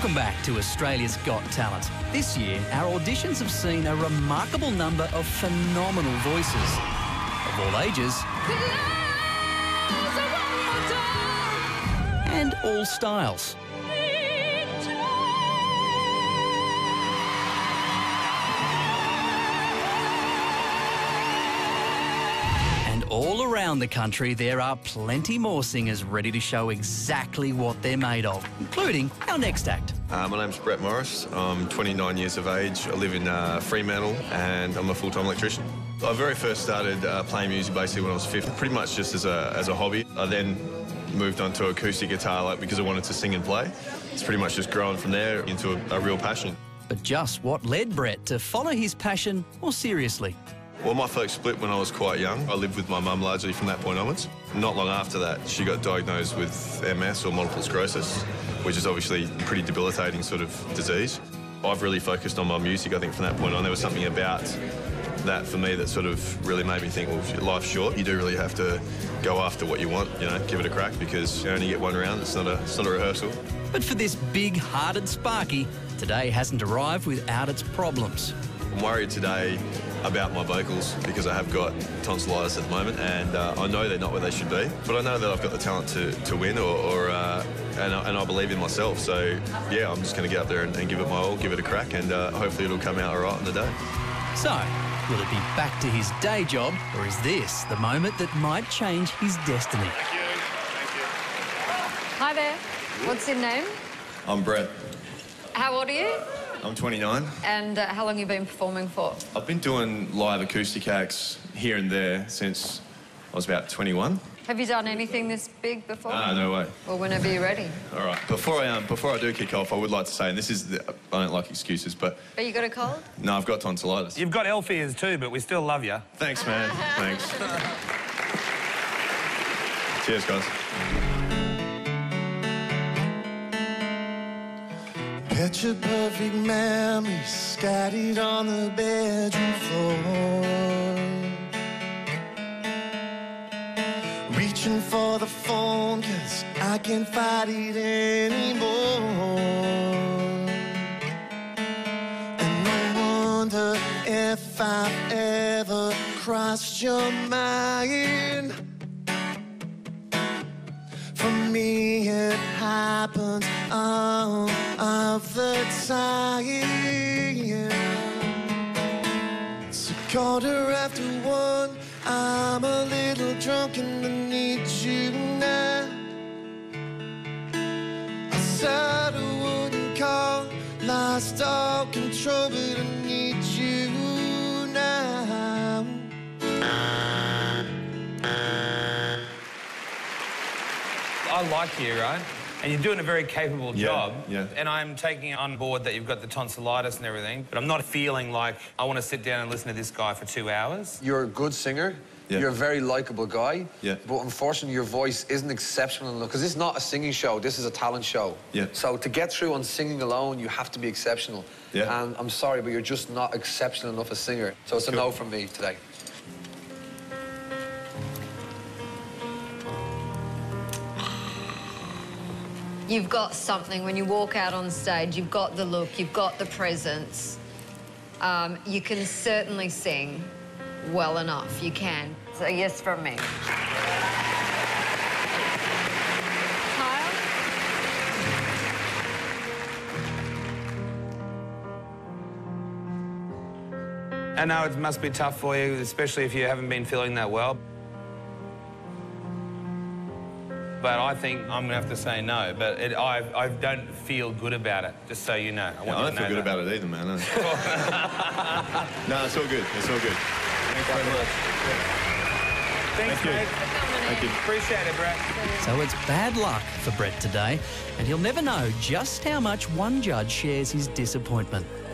Welcome back to Australia's Got Talent. This year, our auditions have seen a remarkable number of phenomenal voices. Of all ages and all styles. And all around the country, there are plenty more singers ready to show exactly what they're made of, including our next act. My name's Brett Morris. I'm 29 years of age. I live in Fremantle and I'm a full-time electrician. I very first started playing music basically when I was 15, pretty much just as a hobby. I then moved on to acoustic guitar because I wanted to sing and play. It's pretty much just grown from there into a real passion. But just what led Brett to follow his passion more seriously? Well, my folks split when I was quite young. I lived with my mum largely from that point onwards. Not long after that, she got diagnosed with MS, or multiple sclerosis, which is obviously a pretty debilitating sort of disease. I've really focused on my music, I think, from that point on. There was something about that for me that sort of really made me think, well, life's short. You do really have to go after what you want, you know, give it a crack, because you only get one round. It's not a rehearsal. But for this big-hearted Sparky, today hasn't arrived without its problems. I'm worried today about my vocals because I have got tonsillitis at the moment, and I know they're not where they should be, but I know that I've got the talent to win, and I believe in myself. So yeah, I'm just going to get up there and give it my all, give it a crack, and hopefully it'll come out all right on the day. So, will it be back to his day job, or is this the moment that might change his destiny? Thank you. Thank you. Hi there. What's your name? I'm Brett. How old are you? I'm 29. And how long have you been performing for? I've been doing live acoustic acts here and there since I was about 21. Have you done anything this big before? No way. Well, whenever you're ready. All right. Before I do kick off, I would like to say, and this is, I don't like excuses, but... But you got a cold? No, I've got tonsillitis. You've got elf ears too, but we still love you. Thanks, man. Thanks. Cheers, guys. Picture perfect memories scattered on the bedroom floor. Reaching for the phone 'cause I can't fight it anymore. And I wonder if I've ever crossed your mind. For me it happens all of the time. It's 1:15, I'm a little drunk and I need you now. I said I wouldn't call, lost all control, but I need you now. I like you, right? And you're doing a very capable job. Yeah. And I'm taking on board that you've got the tonsillitis and everything, but I'm not feeling like I want to sit down and listen to this guy for 2 hours. You're a good singer. Yeah. You're a very likeable guy. Yeah. But unfortunately, your voice isn't exceptional enough, because this is not a singing show. This is a talent show. Yeah. So to get through on singing alone, you have to be exceptional. Yeah. And I'm sorry, but you're just not exceptional enough a singer. So it's a no from me today. You've got something when you walk out on stage. You've got the look, you've got the presence. You can certainly sing well enough. You can. So yes from me. Kyle? I know it must be tough for you, especially if you haven't been feeling that well. But I think I'm going to have to say no. But I don't feel good about it, just so you know. I don't feel good about it either, man. No, it's all good. It's all good. Thanks very much. Thanks, mate. Thank you. Appreciate it, Brett. So it's bad luck for Brett today, and he'll never know just how much one judge shares his disappointment.